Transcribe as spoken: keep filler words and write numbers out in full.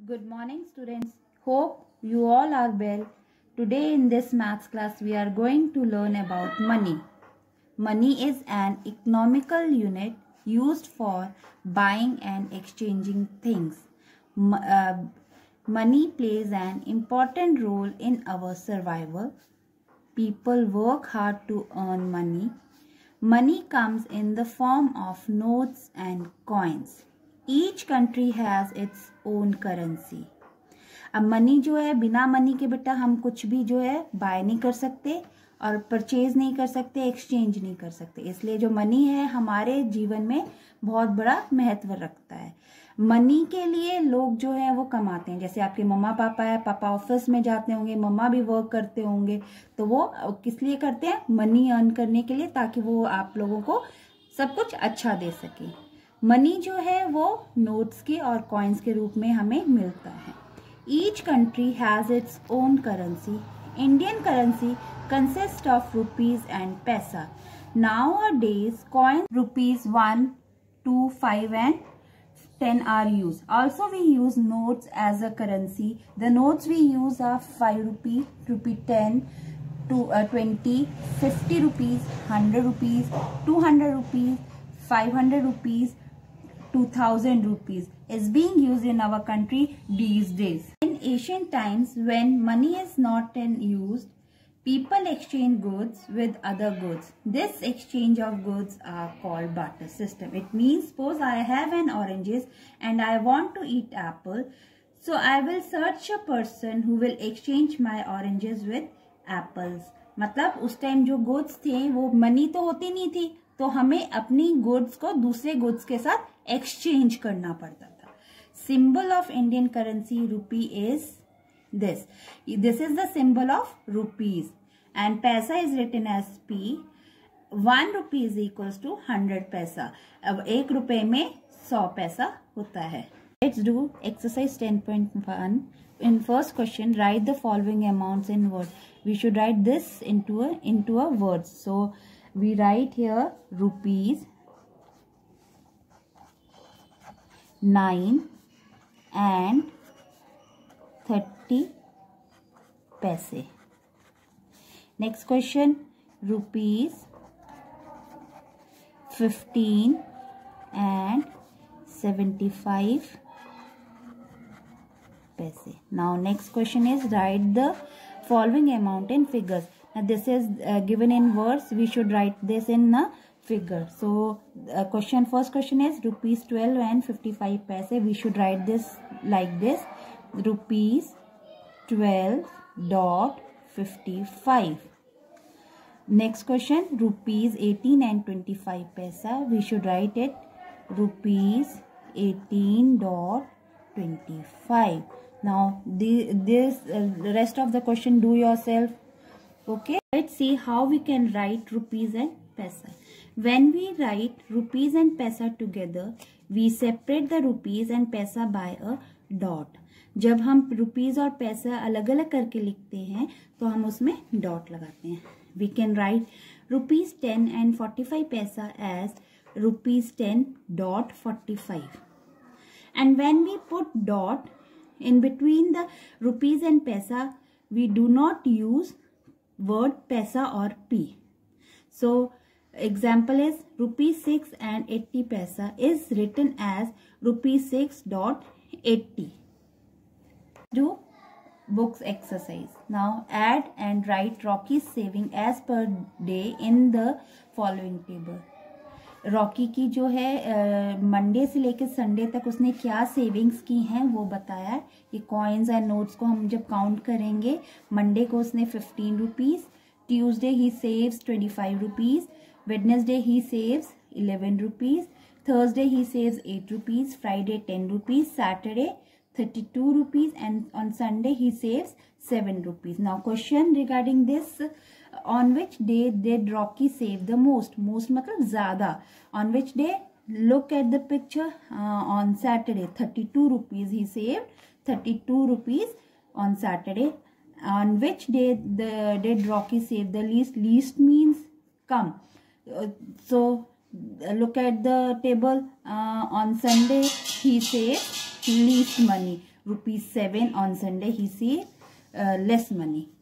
Good morning, students. Hope you all are well. Today in this maths class we are going to learn about money. Money is an economical unit used for buying and exchanging things. M uh, money plays an important role in our survival. People work hard to earn money. Money comes in the form of notes and coins. Each country has its own currency. अब money जो है, बिना money के बेटा हम कुछ भी जो है बाय नहीं कर सकते और परचेज नहीं कर सकते, एक्सचेंज नहीं कर सकते. इसलिए जो मनी है हमारे जीवन में बहुत बड़ा महत्व रखता है. मनी के लिए लोग जो है वो कमाते हैं. जैसे आपके मम्मा पापा है, पापा ऑफिस में जाते होंगे, मम्मा भी वर्क करते होंगे, तो वो किस लिए करते हैं? मनी अर्न करने के लिए, ताकि वो आप लोगों को सब कुछ अच्छा दे सके. मनी जो है वो नोट्स के और कॉइन्स के रूप में हमें मिलता है. Each country has its own currency. Indian currency consist of rupees and paisa. Nowadays coins rupees one, two, five and ten are used. Also we use notes as a currency. The notes we use are five rupee, rupee ten, to uh, twenty, fifty rupees, one hundred rupees, two hundred rupees, five hundred rupees, two thousand rupees is being used in our country these days. In ancient times, when money is not in use, people exchange goods with other goods. This exchange of goods are called barter system. It means, suppose I have an oranges and I want to eat apple, so I will search a person who will exchange my oranges with apples. मतलब उस time जो goods थे वो money तो होती नहीं थी, तो हमें अपनी गुड्स को दूसरे गुड्स के साथ एक्सचेंज करना पड़ता था. Symbol of Indian currency rupee is this. This is the symbol of rupees and paisa is written as P. One rupee is equals to hundred पैसा. अब एक रुपए में सौ पैसा होता है. Let's do exercise ten point one. In first question, write the following amounts in words. We should write this into a into a words. So we write here rupees, nine and thirty पैसे. Next question, rupees fifteen and seventy-five पैसे. Now next question is write the following amount in figures. Now this is uh, given in words. We should write this in a figure. So uh, question first question is rupees twelve and fifty-five paise. We should write this like this: rupees twelve dot fifty-five. Next question, rupees eighteen and twenty-five paisa. We should write it rupees eighteen dot twenty-five. Now the this uh, the rest of the question do yourself. Okay, let's see how we can write rupees and paisa. When we write rupees and paisa together, we separate the rupees and paisa by a dot. जब हम rupees और पैसा अलग अलग करके लिखते हैं तो हम उसमें डॉट लगाते हैं. We can write rupees ten and forty five paisa as rupees ten dot forty five. And when we put dot in between the rupees and paisa, we do not use word paisa और P. So example is rupees six and eighty paisa is written as rupees six dot eighty. Do books exercise. Now add and write Rocky's saving as per day in the following table. Rocky की जो है Monday से लेकर Sunday तक उसने क्या savings की हैं वो बताया है. ये कॉइन्स एंड नोट्स को हम जब काउंट करेंगे, मंडे को उसने fifteen rupees, Tuesday he saves twenty five rupees, Wednesday he saves eleven rupees, Thursday he saves eight rupees, Friday ten rupees, Saturday thirty-two rupees, and on Sunday he saves seven rupees. Now question regarding this, on which day did Rocky save the most? Most मतलब ज़्यादा. On which day? Look at the picture. Uh, on Saturday thirty-two rupees he saved. thirty-two rupees on Saturday. On which day the did Rocky save the least? Least means come. Uh, so uh, look at the table. Uh, on Sunday he saved least money. rupees seven on Sunday, he say uh, less money.